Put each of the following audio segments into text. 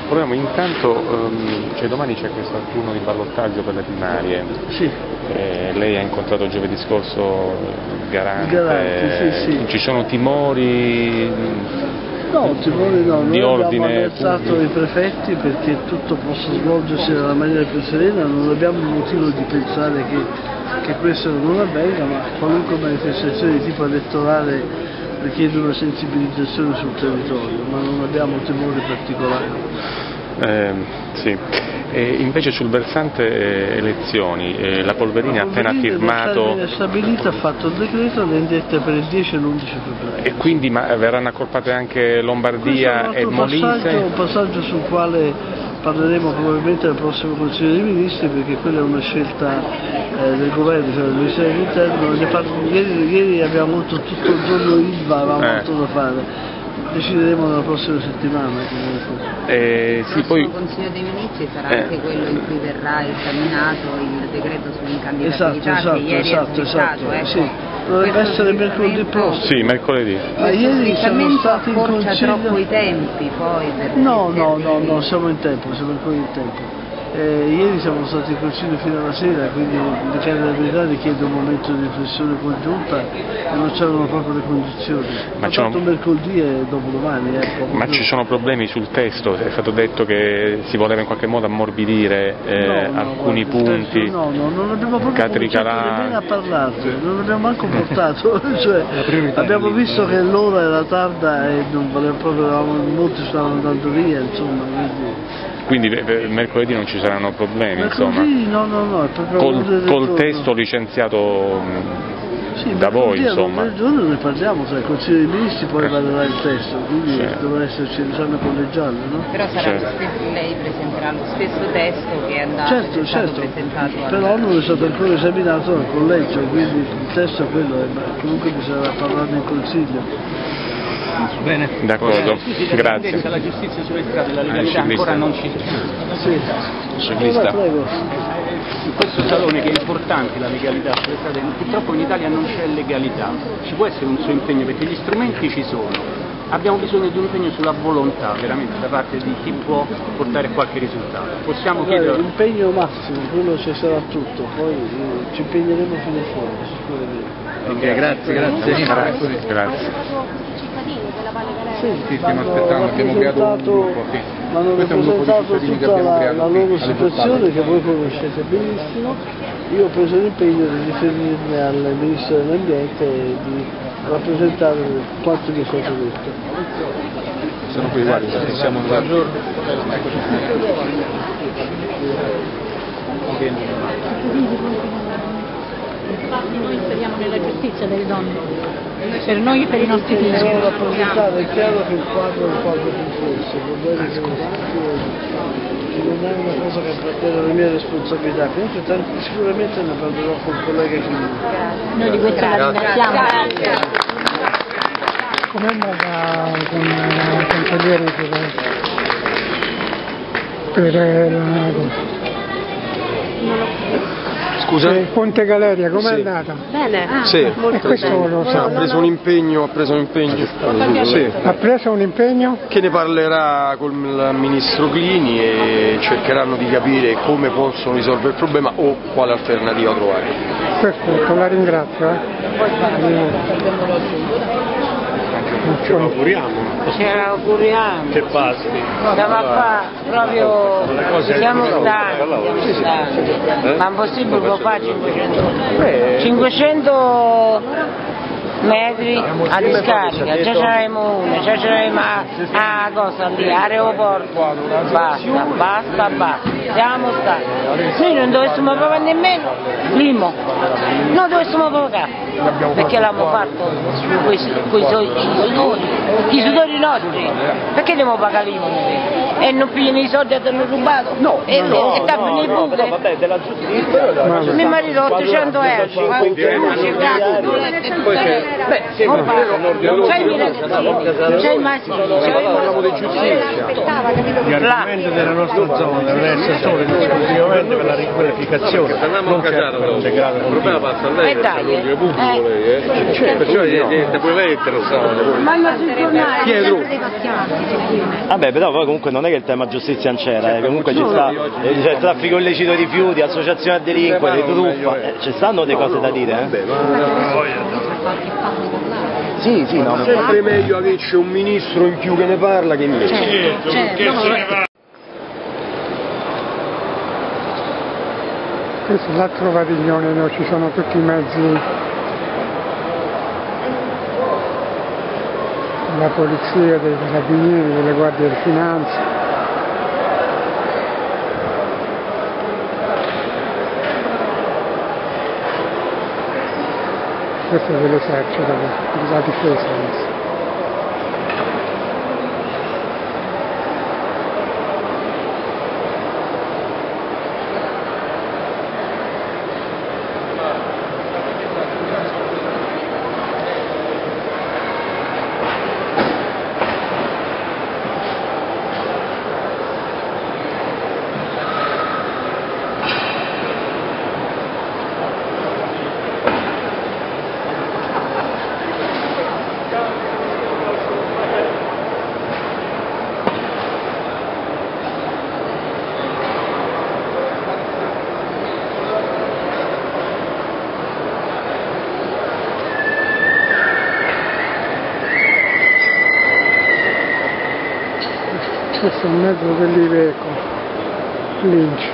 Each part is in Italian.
Proviamo intanto, domani c'è questo turno di ballottaggio per le primarie. Sì. Lei ha incontrato giovedì scorso il garante. Sì. Ci sono timori? No, timori no, noi abbiamo avversato pubblico. i prefetti perché tutto possa svolgersi nella maniera più serena, non abbiamo motivo di pensare che questo non avvenga, ma qualunque manifestazione di tipo elettorale richiede una sensibilizzazione sul territorio, ma non abbiamo timori particolari. Sì. Invece sul versante elezioni, la Polverini ha appena firmato... La stabilita ha fatto il decreto, le indette per il 10 e l'11 febbraio. E quindi verranno accorpate anche Lombardia e Molise? Un passaggio sul quale parleremo probabilmente al prossimo Consiglio dei Ministri, perché quella è una scelta del governo, cioè del Ministero dell'Interno. Ieri abbiamo avuto tutto il giorno ILVA, avevamo molto da fare. Decideremo nella prossima settimana. Il prossimo Consiglio dei Ministri sarà anche quello in cui verrà esaminato il decreto sull'incandidabilità che ieri è sventato. Ecco. Sì. Dovrebbe essere mercoledì prossimo. Sì, mercoledì. Ma ieri siamo stati in consiglio... troppo i tempi poi per... No, siamo in tempo, siamo ancora in tempo. Ieri siamo stati in consiglio fino alla sera, quindi l'incandidabilità richiede un momento di riflessione congiunta e non c'erano proprio le condizioni. Ma fatto mercoledì e dopodomani. Ma ci sono problemi sul testo? È stato detto che si voleva in qualche modo ammorbidire alcuni punti? No, non abbiamo proprio cominciato nemmeno a parlarci, non abbiamo manco portato, cioè, abbiamo visto che l'ora era tarda e non volevamo proprio, molti stavano andando via, insomma. Quindi mercoledì non ci saranno problemi, insomma? No, è proprio col testo licenziato da voi, insomma? Sì, giorno ne parliamo, sai, il Consiglio dei Ministri poi valuterà il testo, quindi dovrà esserci l'esame collegiale, no? Però sarà lo stesso, lei presenterà lo stesso testo che è andato certo. presentato però non è stato ancora esaminato dal collegio, quindi il testo è quello, ma comunque bisognerà parlarne in Consiglio. Bene. D'accordo, grazie. La giustizia sulle strade, la legalità ancora non ci Sì. Ciclista. In questo salone che è importante la legalità sulle strade, purtroppo in Italia non c'è legalità, ci può essere un suo impegno perché gli strumenti ci sono, abbiamo bisogno di un impegno sulla volontà veramente da parte di chi può portare qualche risultato. Possiamo chiedere... L'impegno massimo, quello ci sarà tutto, poi ci impegneremo fino in fondo, sicuramente. Ok, grazie. Sì, stiamo aspettando, abbiamo creato un gruppo. Mi hanno rappresentato tutta la loro situazione che voi conoscete benissimo. Io ho preso l'impegno di riferirne al Ministro dell'Ambiente e di rappresentare quanto mi è stato detto. Sono qui, guardi, siamo buongiorno. Noi speriamo nella giustizia delle donne, per noi e per i nostri figli. Devo rappresentare, è chiaro che il quadro è un quadro complesso, problemi non è una cosa che appartiene alla mia responsabilità, comunque sicuramente ne parlerò con il collega Chini. Noi di questo la ringraziamo. Com'è andata con il consigliere per la cosa? Scusa? Ponte Galeria, com'è andata? Bene. Sì. E questo lo sa. Ha preso un impegno. Sì. Ha preso un impegno? Che ne parlerà con il ministro Clini e cercheranno di capire come possono risolvere il problema o quale alternativa trovare. Perfetto, la ringrazio. Ce l'auguriamo. Che passi. Siamo qua, proprio siamo stanchi, ma è possibile che lo fa 500 metri a discarica, già c'avremo una, già c'avremo a cosa lì, aeroporto, basta, siamo stanchi. Noi non dovessimo pagare nemmeno l'IMO, non dovessimo pagare, perché l'abbiamo fatto con i sudori nostri, perché dobbiamo pagare l'IMO noi? E non pigliano i soldi che hanno rubato? No, e tappano i buchi. Mio marito 800 euro, luce, gas, c'hai i ragazzini, c'hai i maschili, Gli argomenti della nostra zona devono essere solo ed esclusivamente per la riqualificazione, non certo per un degrado continuo. Il problema passa a lei, l'ordine pubblico lei, perciò pure lei è interessato. Vabbè, però poi comunque non è che il tema giustizia non c'era, comunque ci sta c'è traffico illecito di rifiuti, associazione a delinquere, truffa, ci stanno delle cose da dire, Sì, no. Sempre meglio che c'è un ministro in più che ne parla che invece. Questo è l'altro padiglione dove ci sono tutti i mezzi della polizia, dei carabinieri, delle guardie di finanza. Questo è dell'esercito, della difesa. Questo è un mezzo dell'Iveco, Lynch.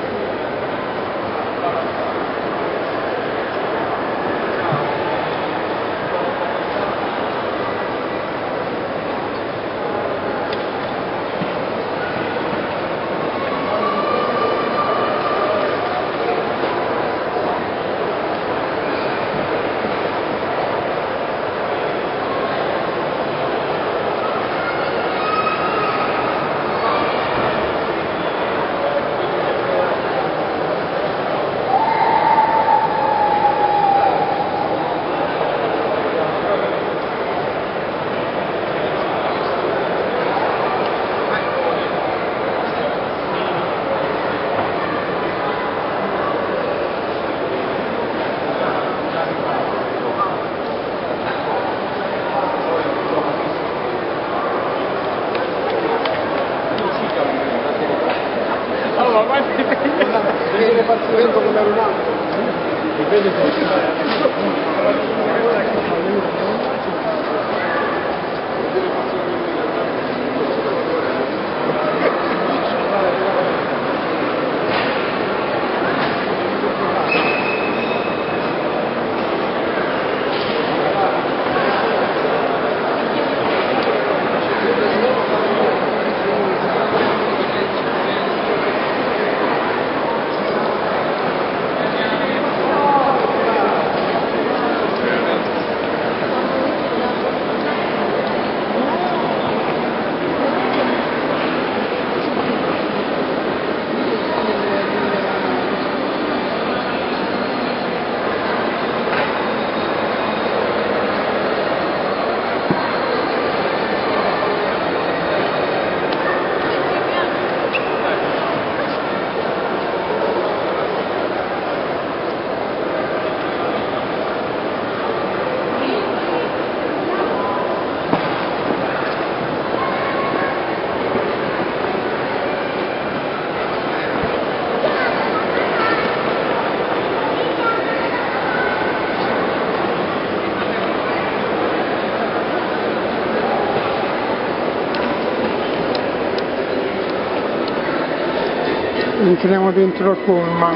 Entriamo dentro il pullman.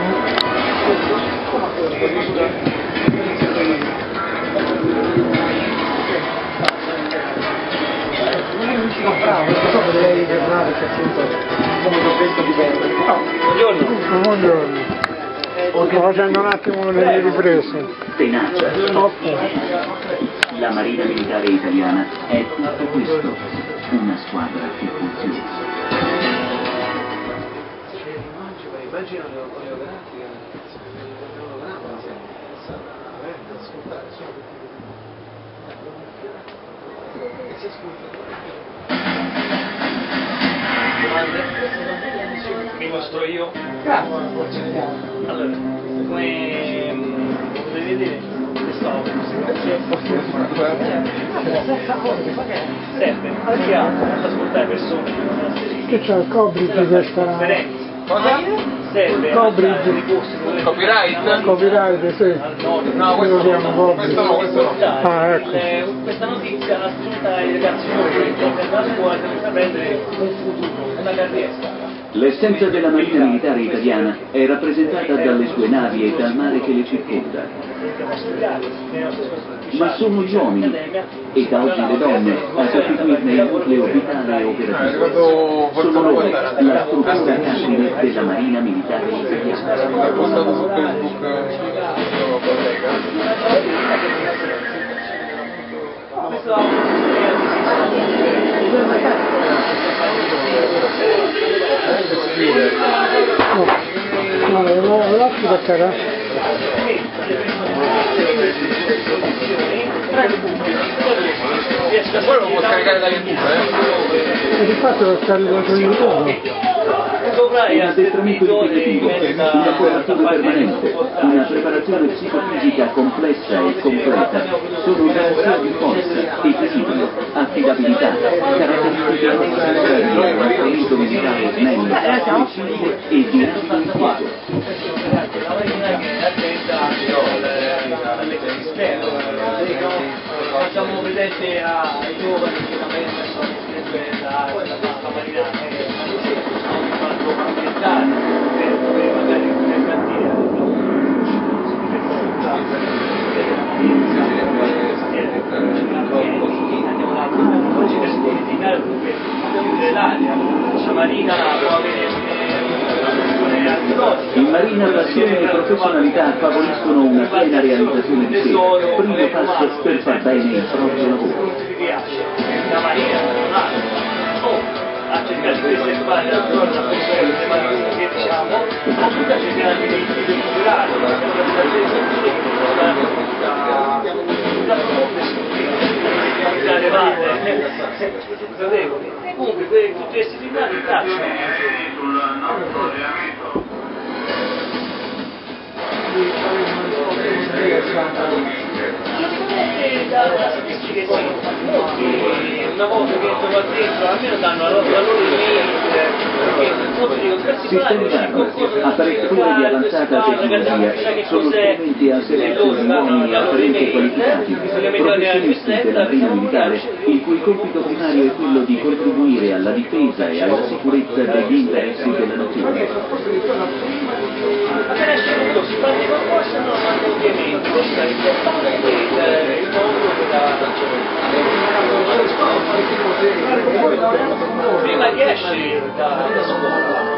Buongiorno. Sto facendo un attimo le riprese. Tenacia. La Marina Militare Italiana è tutto questo, una squadra che funziona. Immagino le orografie, ascoltare solo domande? Mi mostro io? Grazie. Allora, come potete vedere, questa serve anche ad ascoltare persone che c'è il coverage di questa cosa? Serve coverage copyright? Copyright, sì. No, questo no. Ah, ecco. Questa notizia la spunta ai ragazzi giovani che per la scuola devono intraprendere un futuro, una carriera. L'essenza della Marina Militare Italiana è rappresentata dalle sue navi e dal mare che le circonda. Ma sono gli uomini, e da oggi le donne, a costituirne il nucleo vitale e operativo. Sono loro la struttura cardine della Marina Militare Italiana. No, l'ottica c'era? Quello lo può scaricare da YouTube, E di fatto lo scarico su YouTube. Un addestramento ripetitivo, una formazione permanente, una preparazione psicofisica complessa e completa sono garanzia di forza, equilibrio, affidabilità, caratteristiche necessarie di un addestramento militare snello, flessibile e di rapido impiego. Facciamo vedere ai giovani che la Marina sono la Marina ambientale per magari una cantina la Marina può avere in Marina passione e professionalità favoriscono una piena realizzazione di sé, primo passo per far bene il proprio lavoro. la Marina a cercare di preservare la atmosfera delle marine che diciamo, a cercare di recuperare comunque tutti questi filmati da statistiche sì, una volta che entro qua dentro almeno danno la loro Sistemizzano apparecchiature di avanzata tecnologia sono strumenti al servizio di uomini altamente qualificati, professionisti della Marina Militare, il cui compito primario è quello di contribuire alla difesa e alla sicurezza degli interessi della nazione. appena esce tutto si fa dei concorsi non hanno ovviamente questa è importante il mondo prima che esce da scuola.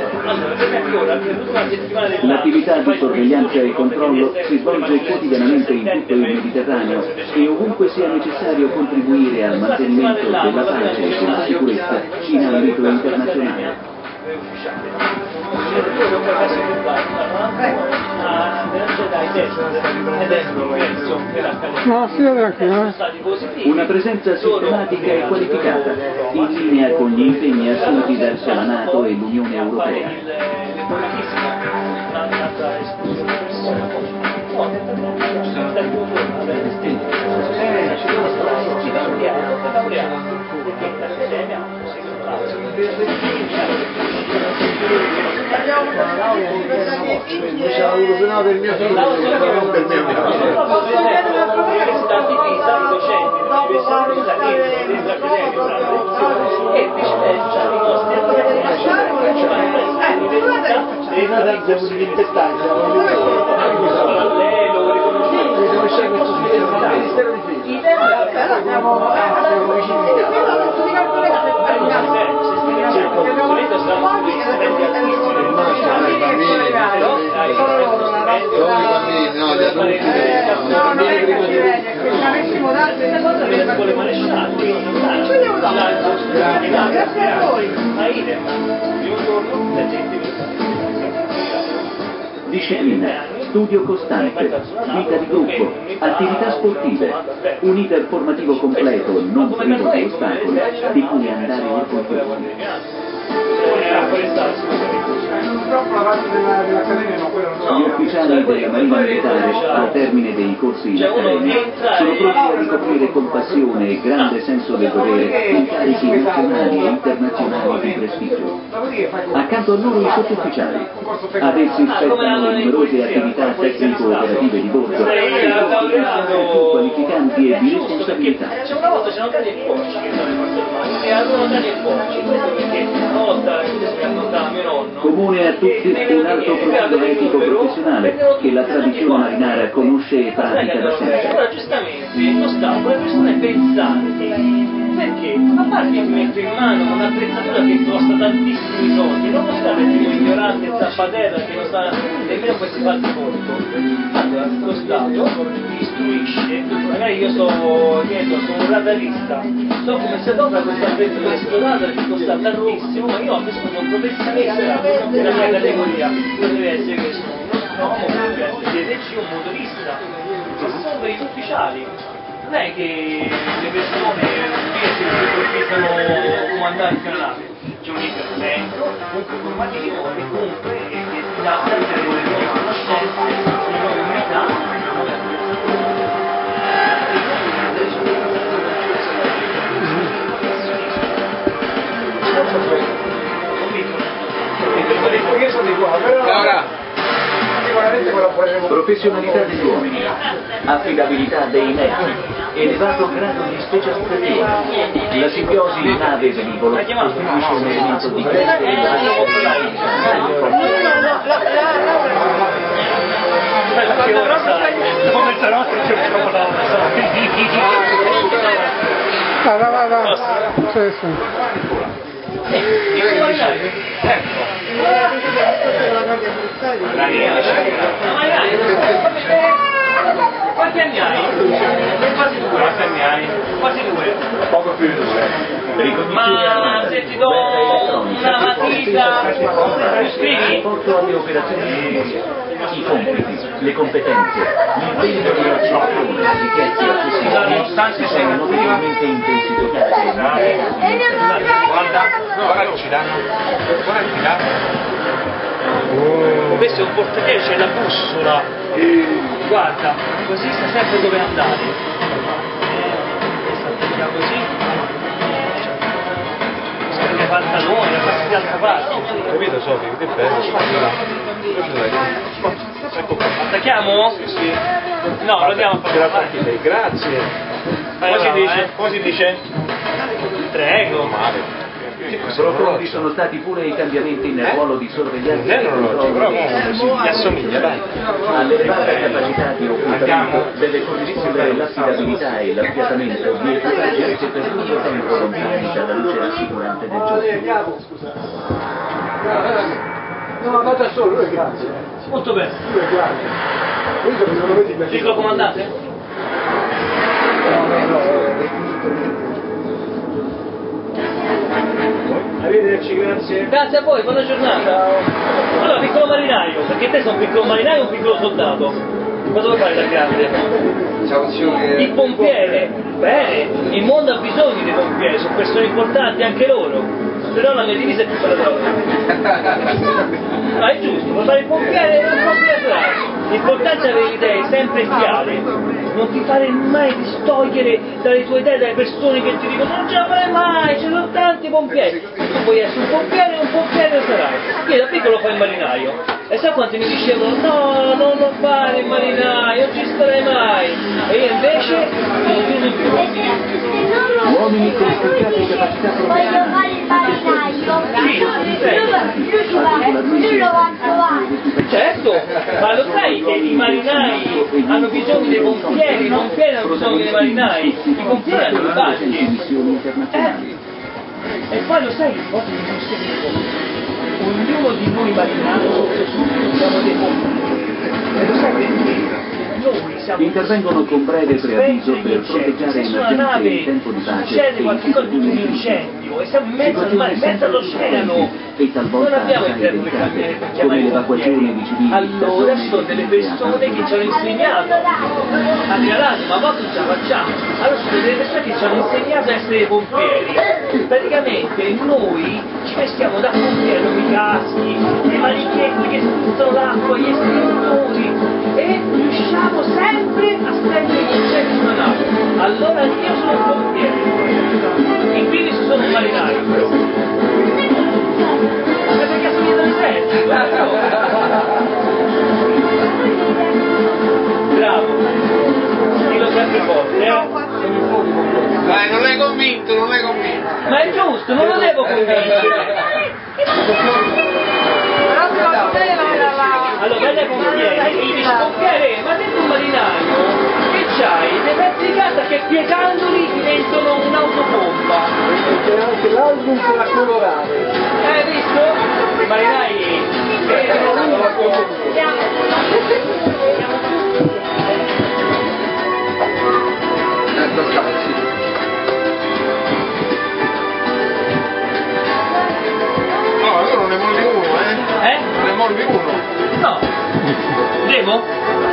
L'attività di sorveglianza e controllo si svolge quotidianamente in tutto il Mediterraneo e ovunque sia necessario contribuire al mantenimento della pace e della sicurezza in ambito internazionale. Una presenza sistematica e qualificata, in linea con gli impegni assunti verso la NATO e l'Unione Europea. Prima per mio figlio, non per me. Disciplina, studio costante, vita di gruppo, attività sportive, un iter formativo completo, non privo di ostacoli, di cui andare orgogliosi. Gli ufficiali della Marina Militare, al termine dei corsi in accademia, sono pronti a ricoprire con passione e grande senso del dovere incarichi nazionali e internazionali di prestigio. Accanto a loro i sottufficiali. Ad essi spettano le numerose attività tecnico-operative di bordo e compiti più qualificanti e di responsabilità. Una volta c'erano cani e porci che sono le forze armate, e avevano cani e porci, questo perché una volta mi raccontava mio nonno. Comune a tutti un alto profilo etico-professionale che la tradizione marinara conosce e pratica da sempre. Allora giustamente lo Stato, le persone pensanti, perché a parte che metto in mano un'attrezzatura che costa tantissimi soldi, non lo sta per il ignorante e zappaterra che non sa nemmeno poi si fa il conto. Allora lo Stato istruisce, magari io sono un radarista, so come si adopera questa attrezzatura, questo radar che costa tantissimo, ma io ho bisogno di un professionista della mia categoria, deve essere questo, uno deve essere DDC, un motorista, questi sono per gli ufficiali. Non è che le persone si improvvisano comandanti alla nave, c'è un intervento, comunque formativo e comunque ti dà sempre le nuove conoscenze, le nuove unità. Io sono di qua, però professionalità degli uomini, affidabilità dei mezzi, elevato grado di specializzazione. La simbiosi nave-velivolo costituisce un elemento di Quanti anni hai? Quasi due. Quanti anni hai? Quasi due. Poco più di due. Ma se ti do una matita, scrivi? Porto alle operazioni i compiti, le competenze, l'impegno di accezione, le richieste accessibili, nonostante siano notevolmente intensificate. Guarda, ci danno. Guarda, ci danno. Questo è un portiere, c'è la bussola, guarda, così sa sempre dove andare. Così, i pantaloni, la parte di altra parte. Capito Sofì, che bello. Attacchiamo? Sì. No, lo diamo a fare. Grazie. Come si dice? Prego. Male. Profondi sono stati pure i cambiamenti nel ruolo di sorveglianza e controllo. Mi assomiglia, dai. All'elevata capacità di occultamento delle condizioni dell'affidabilità e l'affiatamento di equipaggi che per lungo tempo lontani dalla luce rassicurante del giorno. No, andate solo, lui grazie. Molto bene. Lui grazie. Dico comandante? Arrivederci, grazie. Grazie a voi, buona giornata. Allora, piccolo marinaio, perché te sei un piccolo marinaio o un piccolo soldato? Cosa vuoi fare da grande? Il pompiere, bene, il mondo ha bisogno dei pompieri, sono persone importanti anche loro, però la mia divisa è più bella della ma è giusto, puoi fare il pompiere e non pompiere. L'importante è avere le idee sempre chiare, non ti fare mai distogliere dalle tue idee, dalle persone che ti dicono non ce la farai mai, ci sono tanti pompieri. Tu puoi essere un pompiere sarai. Io da piccolo fai il marinaio. E sai quanti mi dicevano no, non lo fare il marinaio, non ci starai mai. E io invece non credo più. Uomini con spiccate capacità professionali. Certo, ma lo sai che i marinai hanno bisogno dei pompieri, i pompieri hanno bisogno dei marinai, i pompieri hanno i barchi. E poi lo sai, ognuno di noi marinai soprattutto siamo dei pompieri. E lo sai perché? Intervengono con breve preavviso per fronteggiare emergenze in tempo di pace. Succede qualcosa di un incendio e siamo in mezzo al mare, in mezzo all'oceano, e talvolta non abbiamo assai delicate, come l'evacuazione di civili. Allora ci sono delle persone che ci hanno insegnato a dire l'anima, ma cosa ce la facciamo? Allora ci sono delle persone che ci hanno insegnato a essere pompieri. Praticamente noi ci vestiamo da pompieri con i caschi, le manichetti che sputtano l'acqua, gli estintori e riusciamo sempre a stendere i concetti sulla nave. Allora io sono un pompiere, i figli sono un marinaio però. Ma perché sono dall'esercito? Bravo, dillo sempre forte, Dai, non l'hai convinto, non l'hai convinto. Ma è giusto, non lo devo convincere. Allora, guarda pompiere, gli dice pompiere, ma te un marinaio, che c'hai? Dei pezzi di carta che piegandoli diventano un'autopompa. C'è anche l'album da colorare. Hai visto? I marinai No, allora non ne molli uno, eh? Non ne molli uno. No. Devo?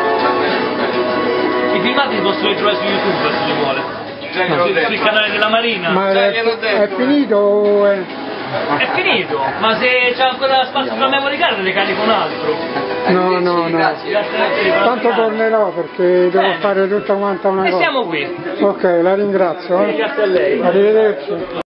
I filmati li possono trovare su YouTube se li vuole. Sul canale della Marina. Ma è finito o è... È finito, ma se c'è ancora spazio per la memory card ne carico un altro. No. Tanto tornerò perché devo fare tutta quanta una cosa. E siamo qui. Ok, la ringrazio. Grazie a lei. Arrivederci.